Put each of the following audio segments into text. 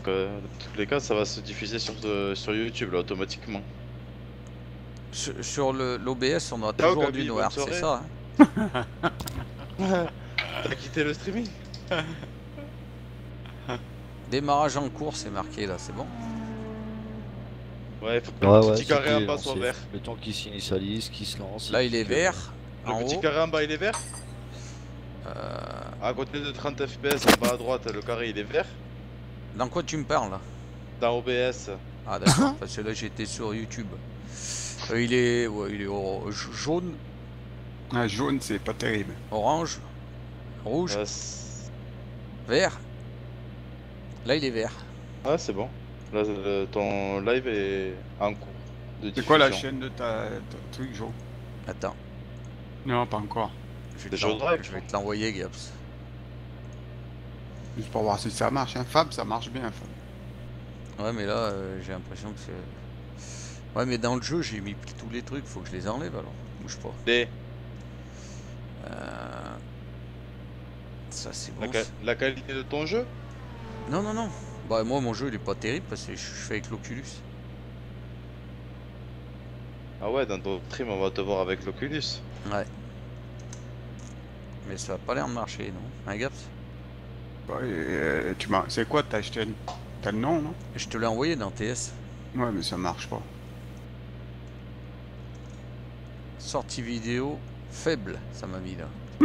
dans tous les cas, ça va se diffuser sur YouTube là, automatiquement. Sur l'OBS, on a Ciao toujours Gabi, du bonne noir, c'est soirée. ça T'as quitté le streaming? Démarrage en cours, c'est marqué là, c'est bon. Ouais, il faut que le petit carré en c'était bas soit lancé. vert. Le temps qu'il s'initialise, qu'il se lance. Là, et il puis est que- vert, Le en petit haut. carré en bas il est vert? À côté de 30 FPS en bas à droite, le carré il est vert. Dans quoi tu me parles là? Dans OBS. Ah d'accord, parce que là j'étais sur YouTube. Il est jaune, Ah, jaune, c'est pas terrible. orange, rouge, vert. Là il est vert. Ah, c'est bon. Là, ton live est en cours de C'est quoi la diffusion. chaîne de ta truc, Jo? Attends, Non, pas encore. je C'est Jaune Drive, vais te l'envoyer, Gaps. Juste pour voir si ça marche. Hein. Fab, ça marche bien, Fab. Ouais, mais là j'ai l'impression que c'est. Ouais, mais dans le jeu j'ai mis tous les trucs, faut que je les enlève alors. Bouge pas. Ça c'est bon. La qualité de ton jeu? Non, non, non. Bah, moi mon jeu il est pas terrible parce que je fais avec l'Oculus. Ah ouais, dans ton stream on va te voir avec l'Oculus. Ouais. Mais ça a pas l'air de marcher, non? Un Gaps? Ouais, c'est quoi ta chaîne? T'as le nom, non? Je te l'ai envoyé dans TS. Ouais, mais ça marche pas. Sortie vidéo faible, ça m'a mis là.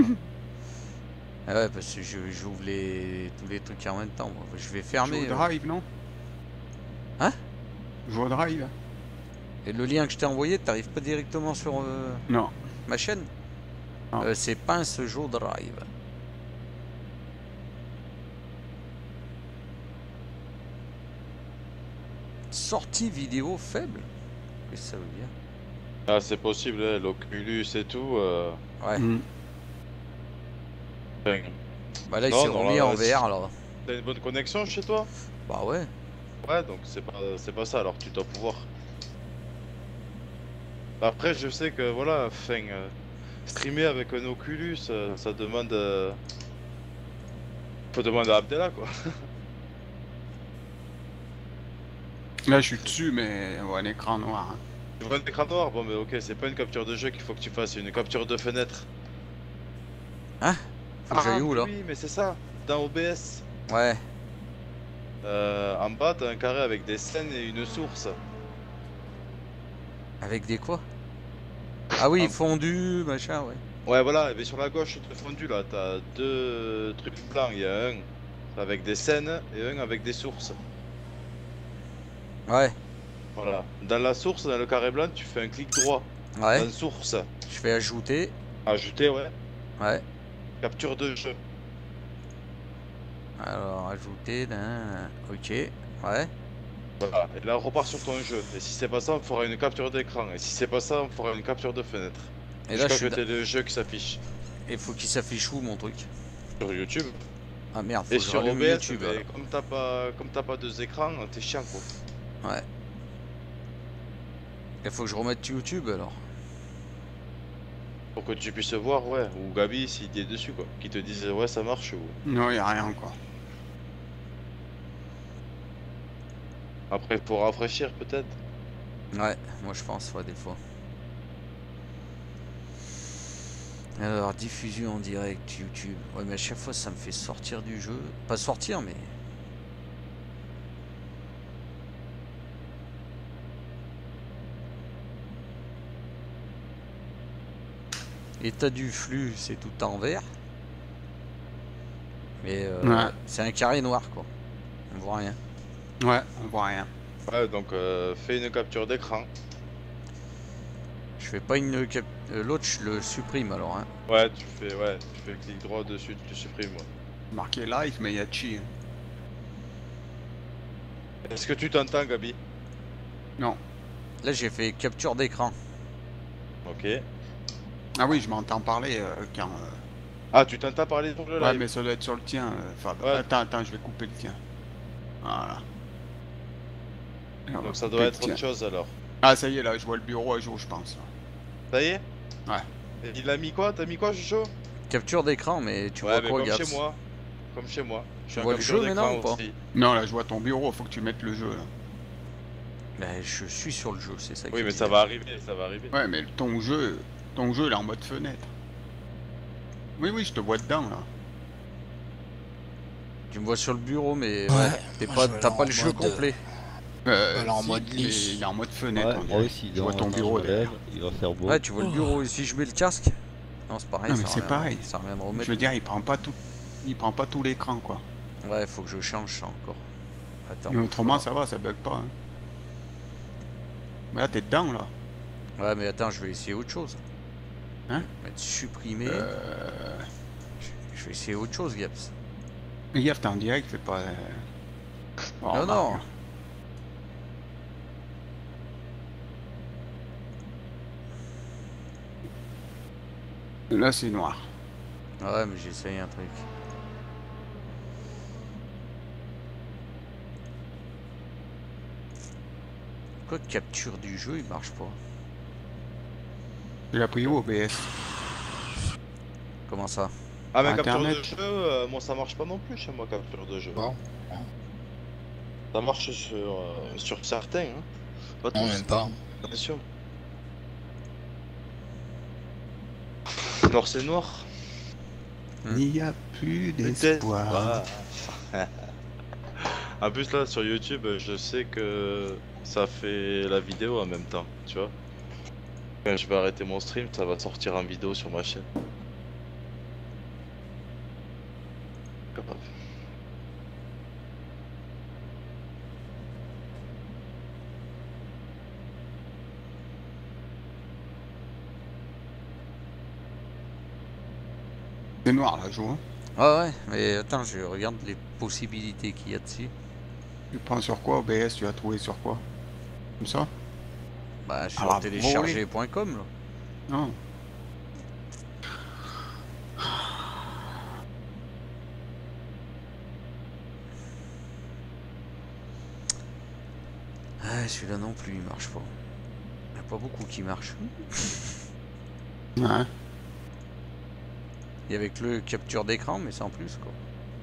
Ah ouais, parce que j'ouvre tous les trucs en même temps. Moi. Je vais fermer. Joue au Drive, non? Hein? Joue au Drive. Et le lien que je t'ai envoyé, t'arrives pas directement sur Non. ma chaîne? C'est Pince Joe Drive. Sortie vidéo faible? Qu'est-ce que ça veut dire? Ah, c'est possible, hein, l'Oculus et tout. Ouais. Enfin, Bah là, il s'est remis en VR alors. T'as une bonne connexion chez toi? Bah ouais. Ouais, donc c'est pas ça, alors tu dois pouvoir. Après, je sais que voilà, enfin, streamer avec un Oculus, ça demande. Faut demander à Abdallah quoi. Là, je suis dessus, mais on voit un écran noir. Hein. Tu vois un écran noir? Bon, mais ok, c'est pas une capture de jeu qu'il faut que tu fasses, c'est une capture de fenêtre. Hein? Faut que j'aille où là? Oui, mais c'est ça, dans OBS. Ouais. En bas, t'as un carré avec des scènes et une source. Avec des quoi? Ah oui, fondu, machin, ouais. Ouais, voilà, et sur la gauche de fondu là, t'as deux trucs blancs. Il y a un avec des scènes et un avec des sources. Ouais. Voilà. Dans la source, dans le carré blanc, tu fais un clic droit. Ouais. Dans source. Je fais ajouter. Ajouter, ouais. Ouais. Capture de jeu. Alors, ajouter, ok, ouais. Voilà. Et là, on repart sur ton jeu. Et si c'est pas ça, on fera une capture d'écran. Et si c'est pas ça, on fera une capture de fenêtre. Et là, je suis que t'aies le jeu qui s'affiche. Et faut qu'il s'affiche où mon truc? Sur YouTube. Ah merde, faut et que sur je rallume OBS, YouTube. comme t'as pas deux écrans, t'es chiant quoi. Ouais. Il faut que je remette YouTube alors. Pour que tu puisses voir, ouais. Ou Gabi s'il est dessus quoi. Qui te dise ouais ça marche ou. Non, y a rien encore. Après pour rafraîchir peut-être. Ouais, moi je pense, ouais, des fois. Alors, diffusion en direct YouTube. Ouais, mais à chaque fois ça me fait sortir du jeu. Pas sortir, mais. État du flux, c'est tout en vert. Mais ouais. c'est un carré noir quoi. On voit rien. Ouais, on voit rien. Ouais, donc fais une capture d'écran. Je fais pas une l'autre je le supprime alors hein. Ouais, tu fais clic droit dessus, tu supprimes. Ouais. Marqué live, mais il y a chi. Hein. Est-ce que tu t'entends Gabi? Non. Là j'ai fait capture d'écran. Ok. Ah oui, je m'entends parler quand... Ah, tu t'entends parler sur le live? Ouais, mais ça doit être sur le tien, Fab. Ouais. Attends, je vais couper le tien. Voilà. Donc ça doit être autre chose alors. Ah, ça y est, là, je vois le bureau à jour, je pense. Ça y est? Ouais. Et il a mis quoi? T'as mis quoi, Jojo? Capture d'écran, mais tu vois mais quoi, comme Gaps? chez moi. comme chez moi. Je suis Tu un vois le capture jeu maintenant d'écran ou pas? aussi. Non, là, je vois ton bureau, faut que tu mettes le jeu, là. Ben, je suis sur le jeu, c'est ça qui Oui, est mais ça bizarre. va arriver, ça va arriver. Ouais, mais ton jeu, il est en mode fenêtre. Oui, oui, je te vois dedans, là. Tu me vois sur le bureau, mais Ouais, ouais, moi, je vais t'as aller pas en le jeu mode, complet. voilà, en Si, mode mais lit. il est en mode fenêtre, Ouais, on moi dirait. aussi. Je vois ton Attends, bureau je me lève, derrière. il va faire beau. Ouais, tu vois le bureau. Et si je mets le casque? Non, c'est pareil, Non, ça mais va c'est rien, pareil. ça va rien me Je remettre. veux dire, il prend pas tout l'écran, quoi. Ouais, faut que je change ça encore. Attends. Mais autrement, bouge ça va, ça bug pas. Hein. Mais là, t'es dedans, là. pas. Ouais, mais attends, je vais essayer autre chose. Hein? Mettre supprimer. Je vais essayer autre chose, Gaps. Mais gaffe, t'es en direct, c'est pas... Oh, Non, non. remarque. Là, c'est noir. Ouais, mais j'essaye un truc. Pourquoi capture du jeu, il marche pas? Tu l'as pris où, OBS? Comment ça? Ah, mais capture Internet. de jeu, moi ça marche pas non plus chez moi, capture de jeu. Bon, Ça marche sur certains, hein. Pas non, tous, même pas. bien sûr. Noir c'est noir. Il n'y a plus d'espoir. Ah. En plus là sur YouTube, je sais que ça fait la vidéo en même temps, tu vois. Quand je vais arrêter mon stream, ça va sortir en vidéo sur ma chaîne. Capable. C'est noir, là, je vois. Ah ouais, mais attends, je regarde les possibilités qu'il y a dessus. Tu prends sur quoi, OBS? Tu as trouvé sur quoi? Comme ça? Bah, sur Ah, télécharger.com, là. Non. Ah, celui-là non plus, il marche pas. Il n'y a pas beaucoup qui marchent. Ouais. Et avec le capture d'écran, mais sans plus, quoi.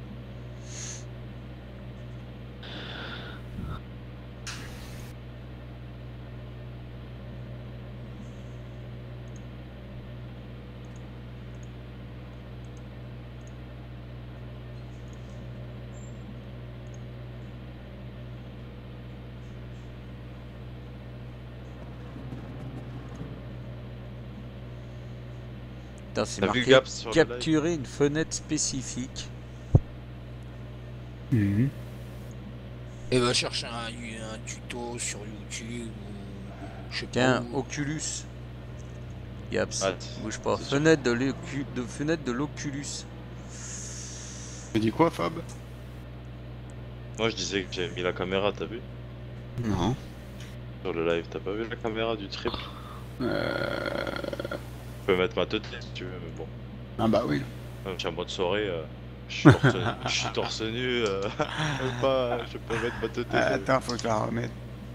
Putain, c'est T'as vu le marqué gap sur le live? capturer une fenêtre spécifique. Mhm. Et va chercher un tuto sur YouTube ou je sais Tiens, pas où. Oculus. Yaps, Ah, bouge pas. c'est sûr. Fenêtre de l'Oculus. Tu dis quoi, Fab? Moi je disais que j'avais mis la caméra, t'as vu? Non. Sur le live, t'as pas vu la caméra du triple? Je peux mettre ma tête si tu veux, mais bon. Ah bah oui. Comme je suis en mode soirée, je suis torse, je suis torse nu, je peux mettre ma tête. Attends, faut que je la remette.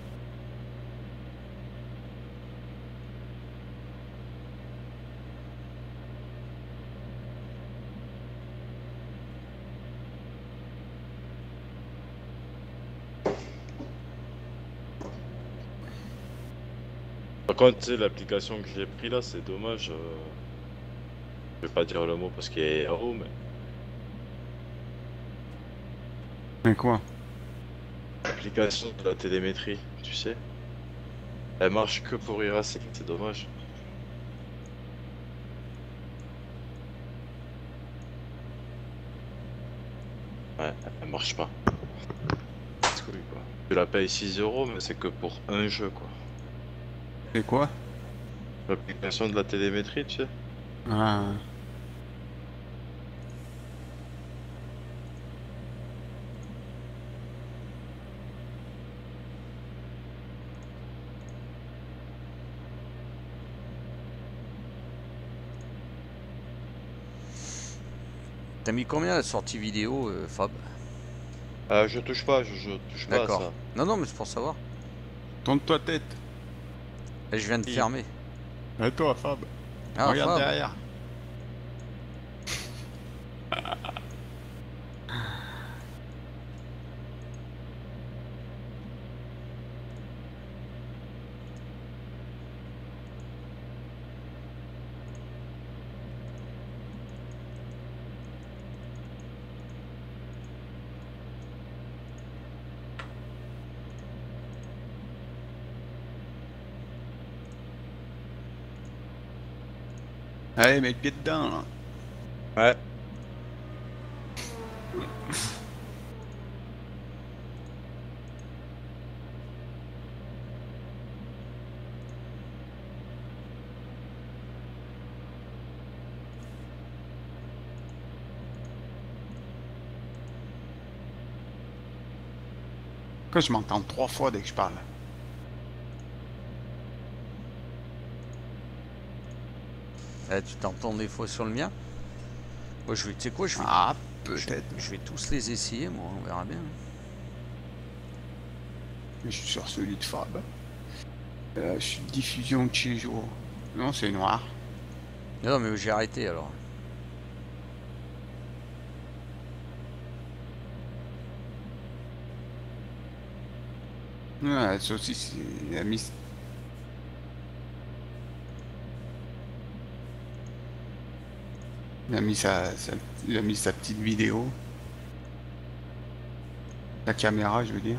Par contre, tu sais, l'application que j'ai pris là, c'est dommage. Je vais pas dire le mot parce qu'il est héros, mais Mais quoi? l'application de la télémétrie, tu sais, elle marche que pour e-racing, c'est dommage. Ouais, elle marche pas. Casse-couille, quoi. Tu la payes 6 €, mais c'est que pour un jeu, quoi. C'est quoi? L'application de la télémétrie, tu sais. Ah. T'as mis combien la sortie vidéo, Fab? Je touche pas, je touche pas à D'accord. ça. Non, non, mais c'est pour savoir. Tourne-toi tête. Et je viens de Oui. fermer. Et toi, Fab? Ah, Regarde Fab. derrière. Allez, mets le pied dedans, là. Ouais. Pourquoi je m'entends 3 fois dès que je parle? Tu t'entends des fois sur le mien? Moi, je vais, tu sais quoi, Ah, peut-être. je vais tous les essayer, moi, on verra bien. Je suis sur celui de Fab. Je suis diffusion de chez Jo. Non, c'est noir. Non, mais j'ai arrêté alors. Ouais, ça aussi, c'est... Il a mis... Il a mis sa petite vidéo. La caméra, je veux dire.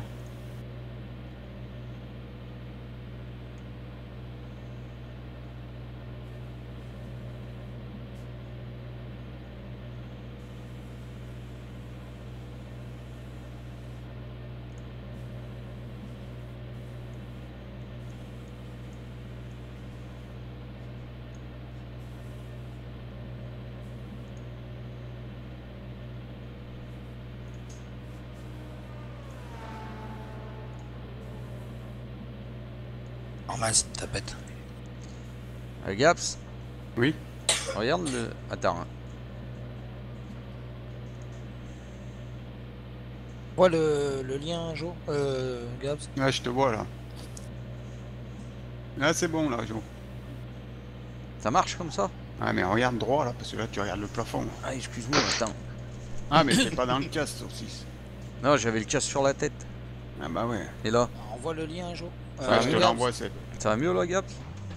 Oh mince, tapette. Gaps, Oui. regarde le... Attends, hein. Vois le lien, Jo, Gabs. Là, je te vois, là. Là, c'est bon, là, Jo. Ça marche comme ça? Ah, mais regarde droit, là, parce que là, tu regardes le plafond. Ah, excuse-moi, attends. Ah, mais c'est pas dans le casque, aussi. Non, j'avais le casque sur la tête. Ah, bah ouais. Et là? Envoie le lien, Jo. Ah, je te Gabs. l'envoie, c'est... Ça va mieux là, Gaps?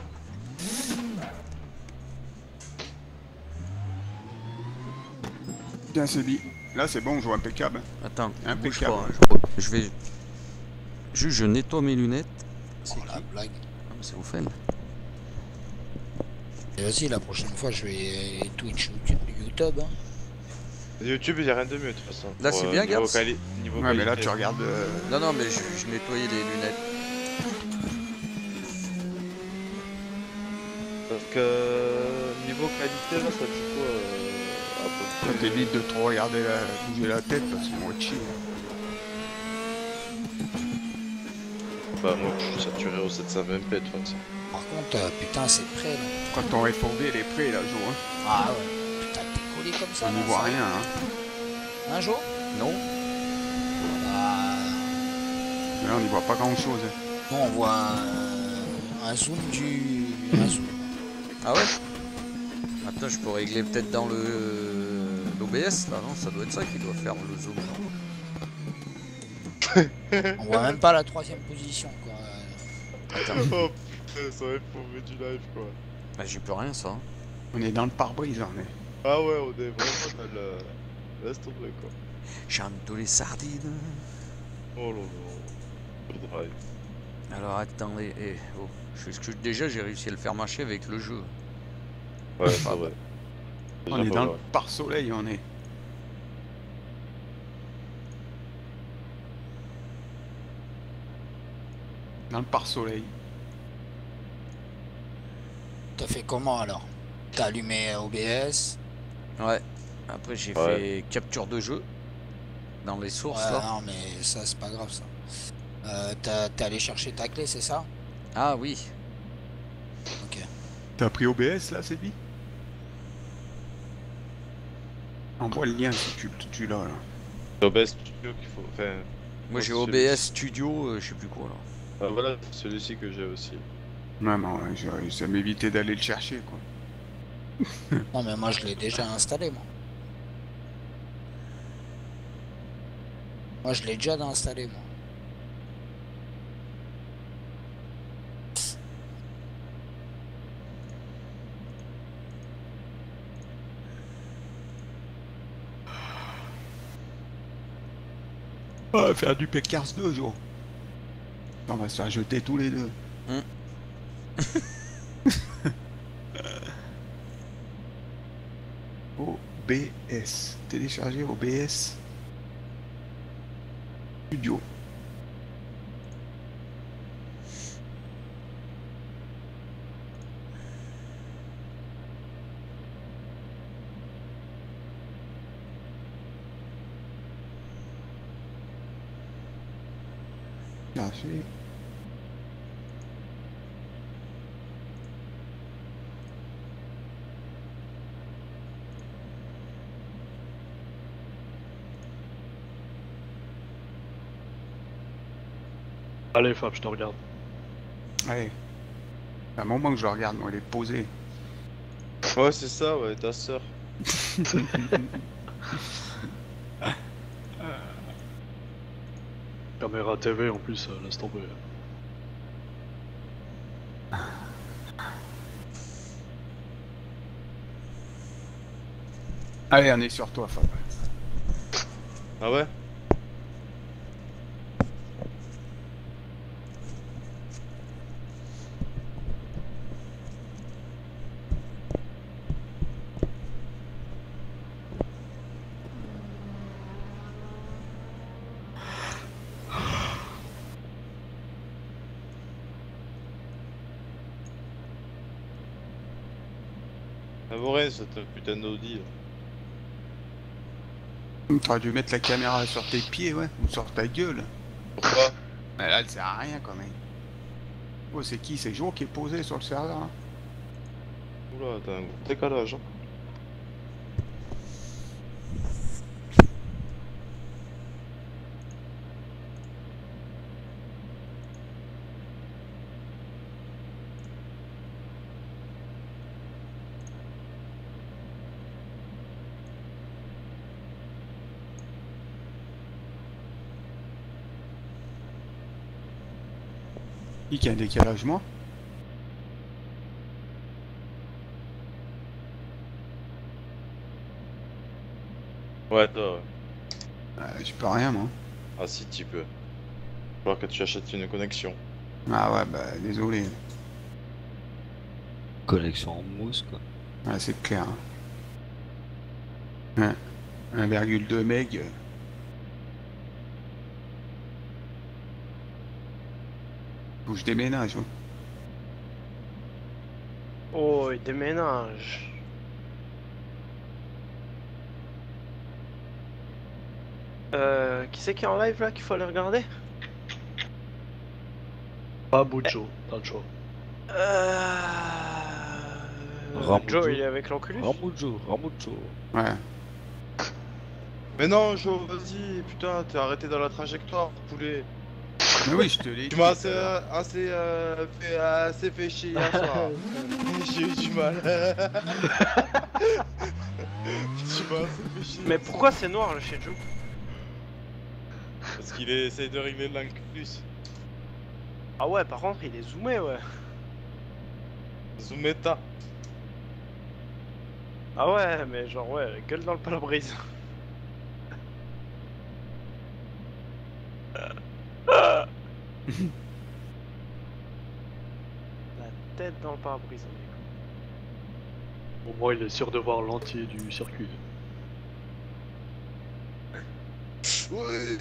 Tiens, c'est dit. Là, c'est bon, je vois impeccable. Attends, bouge Impeccable. pas, hein. Je vais... Juste, je nettoie mes lunettes. Oh la blague. Ah, mais c'est au fait. Et vas-y, la prochaine fois, je vais Twitch ou YouTube. Hein. YouTube, il n'y a rien de mieux de toute façon. Là, c'est bien, niveau Gabs. niveau Ouais, mais là, qualité. tu regardes... Non, non, mais je nettoyais les lunettes. Parce que niveau qualité, là, ça dit quoi à peu Ça près t'évite de trop regarder bouger la tête, parce que moi, chier. Bah, moi, je suis saturé au 720p de toute façon. Par contre, putain, c'est prêt là. Quand ton FOV, il est prêt, là, Jo. Hein. Ah ouais. Putain, t'es collé comme ça. On n'y là, voit ça. rien, hein. Un jour Non? Ah, Là, on n'y voit pas grand-chose. non, on voit un zoom du. Un zoom. Ah ouais? Attends, je peux régler peut-être dans l'OBS là, non? Ça doit être ça qui doit faire le zoom. Non? On voit même pas la 3ème position quoi. Attends, Oh putain, ça va être pour du live quoi. bah, j'y peux rien ça. On est dans le pare-brise, on est. Ah ouais, on est vraiment dans le. Laisse tomber quoi. J'aime tous les sardines. Oh là là. Le drive. Alors attendez, oh. Déjà j'ai réussi à le faire marcher avec le jeu. Ouais, c'est vrai. On Déjà est pas dans mal. le pare-soleil, on est. Dans le pare-soleil. T'as fait comment alors? T'as allumé OBS? Ouais. Après j'ai Ouais. fait capture de jeu dans les sources Ouais, là. non mais ça c'est pas grave ça. T'es allé chercher ta clé, c'est ça? Ah oui. Ok. T'as pris OBS là, c'est dit? Envoie le lien si tu l'as là. C'est OBS Studio qu'il faut. Enfin. Moi j'ai c'est OBS Studio, je sais plus quoi là. Ah voilà, celui-ci que j'ai aussi. Non, non, ça m'évitait d'aller le chercher quoi. Non mais moi je l'ai déjà installé moi. Moi je l'ai déjà installé moi. On va faire du Pécars 2 jours. On va se faire jeter tous les 2. 。 Hmm. 。 Ouais, OBS. Télécharger OBS Studio. Charger. Allez Fab, je te regarde. Allez. C'est un moment que je le regarde, moi, elle est posée. Ouais, c'est ça, ouais, ta sœur. Caméra TV en plus, laisse tomber. Allez, on est sur toi, Fab. Ah ouais? Ah ouais, cette putain d'Audi. T'aurais dû mettre la caméra sur tes pieds, ouais, ou sur ta gueule. Pourquoi? Mais là, elle sert à rien quand même. Oh, c'est qui? C'est Jo qui est posé sur le serveur, hein. Oula, t'as un gros décalage. Hein. Qui a un décalage, moi? Ouais, toi, ouais. Je peux rien, moi. Ah si, tu peux. Faut falloir que tu achètes une connexion. Ah ouais, bah désolé. Connexion en mousse, quoi. Ouais, c'est clair. Hein. 1,2 meg. Faut que je déménage, hein. Oh, il déménage. Qui c'est qui est en live là qu'il faut aller regarder? Pas Bujo, dans le show. Ramujo. Joe, il est avec l'enculus. Ramujo. Ouais. Mais non, Jo, vas-y, putain, t'es arrêté dans la trajectoire, poulet. Mais oui, je te l'ai dit. Tu m'as assez fait chier hier soir. J'ai eu du mal. Tu m'as assez fait chier. Mais pourquoi c'est noir le chez Joe? Parce qu'il essaie de régler l'inclus. Ah ouais, par contre, il est zoomé, ouais. Zoometa. Ah ouais, mais genre, ouais, gueule dans le pare-brise. La tête dans le pare-brise, on est Au moins il est sûr de voir l'entier du circuit. Ouais.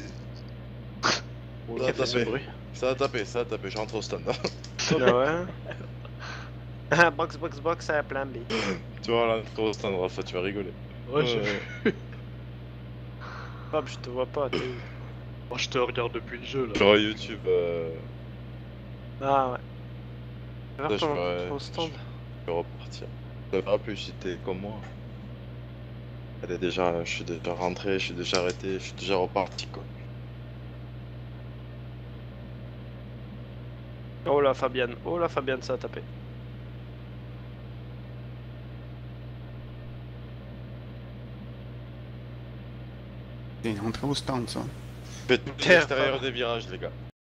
Oh Ça là, a fait ce tapé. bruit. Ça a tapé, je rentre au stand. Ah ouais. Ah, box, à plan B. Tu vois, là, au stand, Rafa, tu vas rigoler. Ouais, j'ai Ouais. vu. Hop, je te vois pas, t'es où? Moi je te regarde depuis le jeu là. Sur YouTube, Ah ouais. ça, Vers je ton ferais- au stand. je vais repartir. Ça va plus si t'es comme moi. Elle est déjà, je suis déjà rentré, je suis déjà arrêté, je suis déjà reparti quoi. Oh la Fabienne, ça a tapé. C'est une entrée au stand, ça. Faites tout l'extérieur des virages les gars.